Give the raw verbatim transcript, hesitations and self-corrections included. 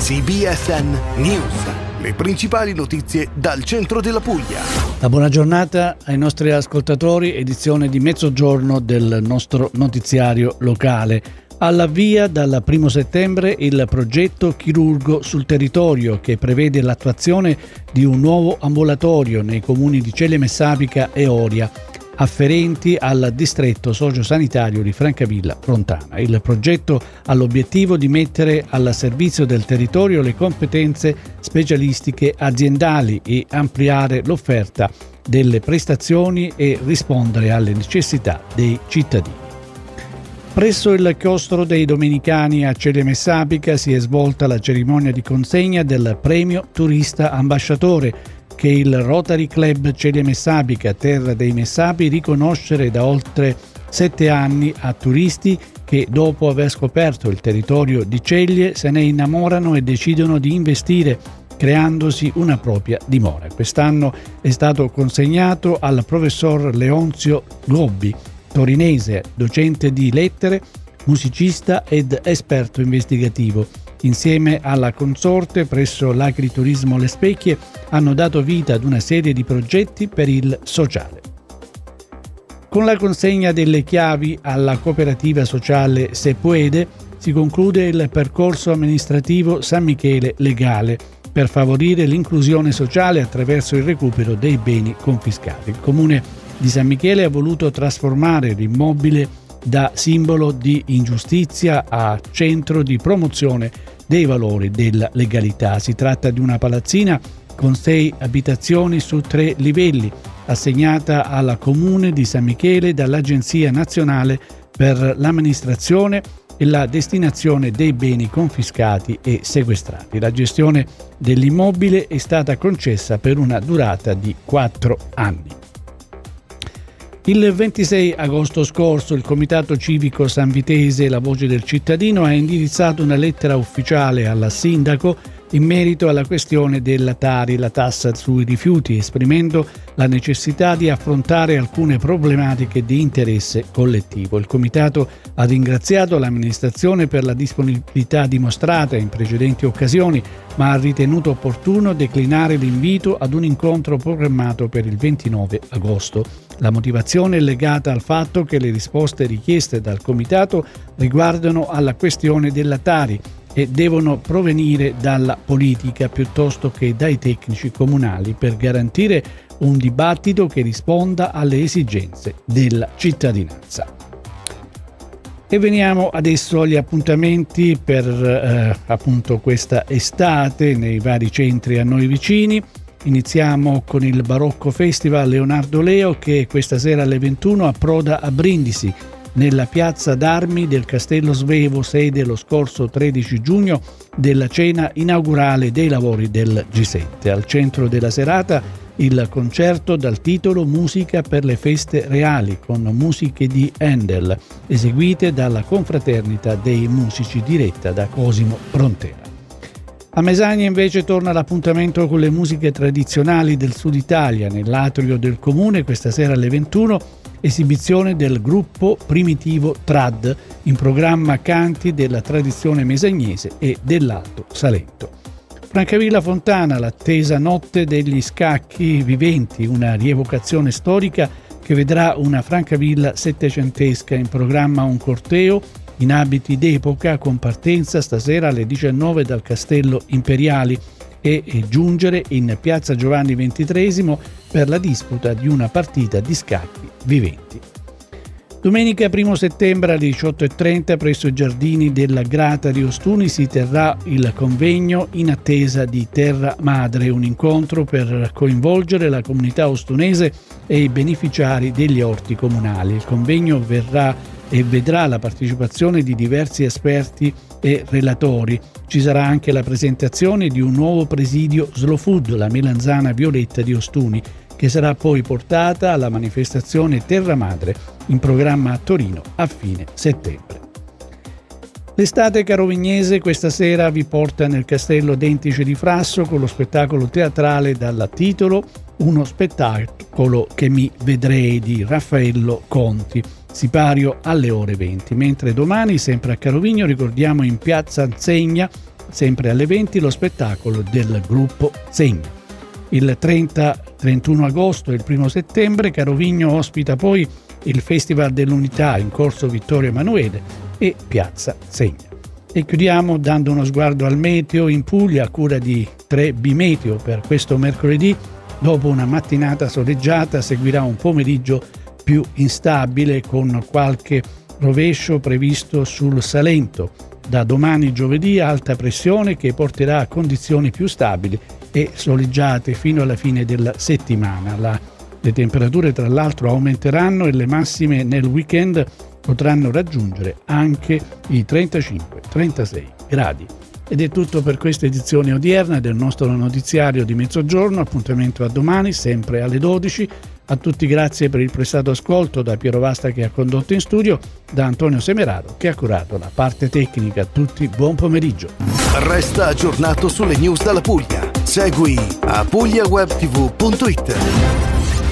C B S N News. Le principali notizie dal centro della Puglia. La buona giornata ai nostri ascoltatori, edizione di mezzogiorno del nostro notiziario locale. All'avvia dal primo settembre il progetto Chirurgo sul territorio, che prevede l'attuazione di un nuovo ambulatorio nei comuni di Celle Messapica e Oria, afferenti al distretto sociosanitario di Francavilla Fontana. Il progetto ha l'obiettivo di mettere al servizio del territorio le competenze specialistiche aziendali e ampliare l'offerta delle prestazioni e rispondere alle necessità dei cittadini. Presso il chiostro dei Domenicani a Celle Messapica si è svolta la cerimonia di consegna del premio Turista Ambasciatore, che il Rotary Club Celle Messapica, terra dei Messapi, riconoscere da oltre sette anni a turisti che, dopo aver scoperto il territorio di Ceglie, se ne innamorano e decidono di investire, creandosi una propria dimora. Quest'anno è stato consegnato al professor Leonzio Gobbi, torinese, docente di lettere, musicista ed esperto investigativo. Insieme alla consorte presso l'Agriturismo Le Specchie hanno dato vita ad una serie di progetti per il sociale. Con la consegna delle chiavi alla cooperativa sociale Se Puede si conclude il percorso amministrativo San Michele Legale per favorire l'inclusione sociale attraverso il recupero dei beni confiscati. Il comune di San Michele ha voluto trasformare l'immobile da simbolo di ingiustizia a centro di promozione dei valori della legalità. Si tratta di una palazzina con sei abitazioni su tre livelli, assegnata al Comune di San Michele dall'Agenzia Nazionale per l'Amministrazione e la destinazione dei beni confiscati e sequestrati. La gestione dell'immobile è stata concessa per una durata di quattro anni. Il ventisei agosto scorso il Comitato Civico Sanvitese La Voce del Cittadino ha indirizzato una lettera ufficiale al sindaco in merito alla questione della Tari, la tassa sui rifiuti, esprimendo la necessità di affrontare alcune problematiche di interesse collettivo. Il Comitato ha ringraziato l'amministrazione per la disponibilità dimostrata in precedenti occasioni, ma ha ritenuto opportuno declinare l'invito ad un incontro programmato per il ventinove agosto. La motivazione è legata al fatto che le risposte richieste dal Comitato riguardano alla questione della Tari e devono provenire dalla politica piuttosto che dai tecnici comunali per garantire un dibattito che risponda alle esigenze della cittadinanza. E veniamo adesso agli appuntamenti per eh, appunto questa estate nei vari centri a noi vicini. Iniziamo con il Barocco Festival Leonardo Leo, che questa sera alle ventuno approda a Brindisi, nella piazza d'armi del Castello Svevo, sede lo scorso tredici giugno della cena inaugurale dei lavori del G sette. Al centro della serata il concerto dal titolo Musica per le feste reali, con musiche di Handel, eseguite dalla Confraternita dei Musici diretta da Cosimo Brontera. A Mesagna invece torna l'appuntamento con le musiche tradizionali del Sud Italia, nell'atrio del comune questa sera alle ventuno, esibizione del gruppo Primitivo Trad, in programma canti della tradizione mesagnese e dell'Alto Salento. Francavilla Fontana, l'attesa notte degli scacchi viventi, una rievocazione storica che vedrà una Francavilla settecentesca, in programma un corteo in abiti d'epoca con partenza stasera alle diciannove dal Castello Imperiali e giungere in piazza Giovanni ventitreesimo per la disputa di una partita di scacchi viventi. Domenica primo settembre alle diciotto e trenta presso i giardini della Grata di Ostuni si terrà il convegno In attesa di Terra Madre, un incontro per coinvolgere la comunità ostunese e i beneficiari degli orti comunali. Il convegno verrà e vedrà la partecipazione di diversi esperti e relatori. Ci sarà anche la presentazione di un nuovo presidio Slow Food, la melanzana violetta di Ostuni, che sarà poi portata alla manifestazione Terra Madre, in programma a Torino a fine settembre. L'estate carovignese questa sera vi porta nel Castello Dentice di Frasso con lo spettacolo teatrale dal titolo Uno spettacolo che mi vedrei di Raffaello Conti, sipario alle ore venti, mentre domani, sempre a Carovigno, ricordiamo in piazza Anzegna sempre alle venti, lo spettacolo del gruppo Segno. Il trenta trentuno agosto e il primo settembre Carovigno ospita poi il Festival dell'Unità in corso Vittorio Emanuele e Piazza Segno. E chiudiamo dando uno sguardo al meteo in Puglia a cura di tre Bimeteo per questo mercoledì. Dopo una mattinata soleggiata seguirà un pomeriggio più instabile con qualche rovescio previsto sul Salento. Da domani giovedì alta pressione che porterà a condizioni più stabili e soleggiate fino alla fine della settimana. La, le temperature tra l'altro aumenteranno e le massime nel weekend potranno raggiungere anche i trentacinque trentasei gradi. Ed è tutto per questa edizione odierna del nostro notiziario di mezzogiorno. Appuntamento a domani, sempre alle dodici. A tutti grazie per il prestato ascolto da Piero Vasta che ha condotto in studio, da Antonio Semeraro che ha curato la parte tecnica. A tutti buon pomeriggio. Resta aggiornato sulle news dalla Puglia. Segui a pugliawebtv punto it.